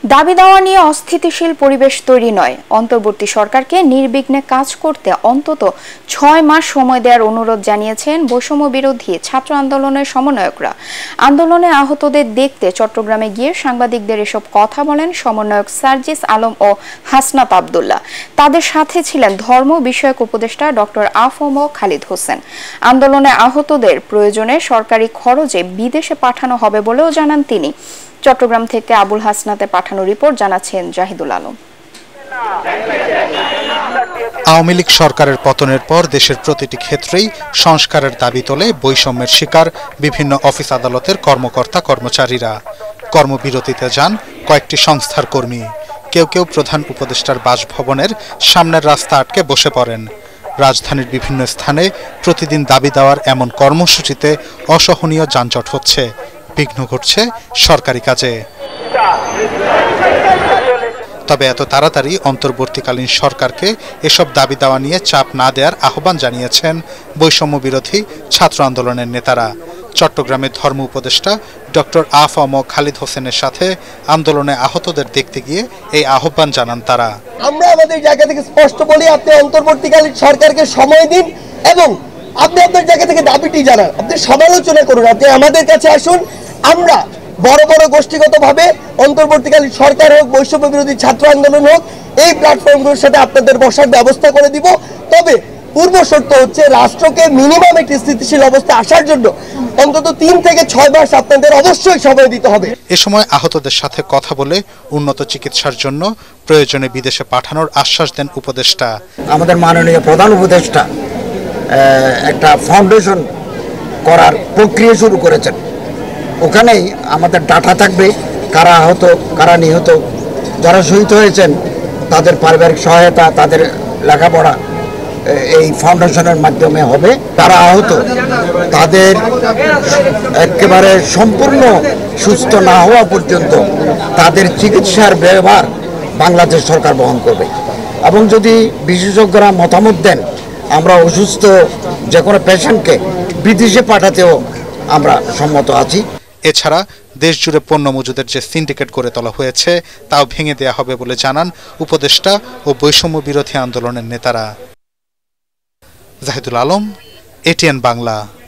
দাবি দাওয়া নিয়ে অস্থিতিশীল পরিবেশ তৈরি নয়, অন্তর্বর্তী সরকারকে নির্বিঘ্নে কাজ করতে অন্তত ৬ মাস সময় দেওয়ার অনুরোধ জানিয়েছেন বৈষম্য বিরোধী ছাত্র আন্দোলনের সমন্বয়করা। আন্দোলনে আহতদের দেখতে চট্টগ্রামে গিয়ে সাংবাদিকদের এসব কথা বলেন সমন্বয়ক সার্জিস আলম ও হাসনাত আব্দুল্লাহ। তাদের সাথে ছিলেন ধর্ম বিষয়ক উপদেষ্টা ডক্টর আফম খালিদ হোসেন। আন্দোলনে আহতদের প্রয়োজনে সরকারি খরচে বিদেশে পাঠানো হবে বলেও জানান তিনি। চট্টগ্রাম থেকে আবুল হাসনাতের পাঠানো রিপোর্ট জানাচ্ছেন জাহিদুল আলম। আওয়ামী লীগ সরকারের পতনের পর দেশের প্রতিটি ক্ষেত্রেই সংস্কারের দাবি তোলে বৈষম্যের শিকার বিভিন্ন অফিস আদালতের কর্মকর্তা কর্মচারীরা। কর্মবিরতিতে যান কয়েকটি সংস্থার কর্মী। কেউ কেউ প্রধান উপদেষ্টার বাসভবনের সামনের রাস্তা আটকে বসে পড়েন। রাজধানীর বিভিন্ন স্থানে প্রতিদিন দাবি দেওয়ার এমন কর্মসূচিতে অসহনীয় যানজট হচ্ছে, বিঘ্ন ঘটছে সরকারি কাজে। তবে এত তাড়াতাড়ি অন্তর্বর্তীকালীন সরকারকে এসব দাবি দাওয়া নিয়ে চাপ না দেওয়ার আহ্বান জানিয়েছেন বৈষম্য বিরোধী ছাত্র আন্দোলনের নেতারা। চট্টগ্রামের ধর্ম উপদেষ্টা ডক্টর আফম খালিদ হোসেনের সাথে আন্দোলনে আহতদের দেখতে গিয়ে এই আহ্বান জানান তারা। আমরা আমাদের জায়গা থেকে স্পষ্ট বলি, আপনি অন্তর্বর্তীকালীন সরকারকে সময় দিন এবং আপনি আপনার জায়গা থেকে দাবিটি জানান, আপনি সমালোচনা করুন, আপনি আমাদের কাছে আসুন। আমরা বড় বড় গোষ্ঠীগতভাবে অন্তর্বর্তীকালীন সরকার হোক, বৈষম্য বিরোধী ছাত্র আন্দোলন হোক, এই প্ল্যাটফর্মগুলোর সাথে আপনাদের বসার ব্যবস্থা করে দিব। তবে পূর্ব শর্ত হচ্ছে রাষ্ট্রকে মিনিমাম একটি স্থিতিশীল অবস্থা আসার জন্য অন্তত 3 থেকে 6 মাস আপনাদের অবশ্যই সময় দিতে হবে। এ সময় আহতদের সাথে কথা বলে উন্নত চিকিৎসার জন্য প্রয়োজনে বিদেশে পাঠানোর আশ্বাস দেন উপদেষ্টা। আমাদের মাননীয় প্রধান উপদেষ্টা একটা ফাউন্ডেশন করার প্রক্রিয়া শুরু করেছেন। ওখানেই আমাদের ডাটা থাকবে, কারা আহত, কারা নিহত, যারা শহীদ হয়েছেন তাদের পারিবারিক সহায়তা, তাদের লেখাপড়া এই ফাউন্ডেশনের মাধ্যমে হবে। তারা আহত তাদের একেবারে সম্পূর্ণ সুস্থ না হওয়া পর্যন্ত তাদের চিকিৎসার ব্যয়ভার বাংলাদেশ সরকার বহন করবে। এবং যদি বিশেষজ্ঞরা মতামত দেন, আমরা অসুস্থ যে কোনো পেশেন্টকে বিদেশে পাঠাতেও আমরা সম্মত আছি। এছাড়া দেশ জুড়ে পণ্য মজুদের যে সিন্ডিকেট করে তোলা হয়েছে তাও ভেঙে দেওয়া হবে বলে জানান উপদেষ্টা ও বৈষম্য বিরোধী আন্দোলনের নেতারা। জাহিদুল আলম, এটিএন বাংলা।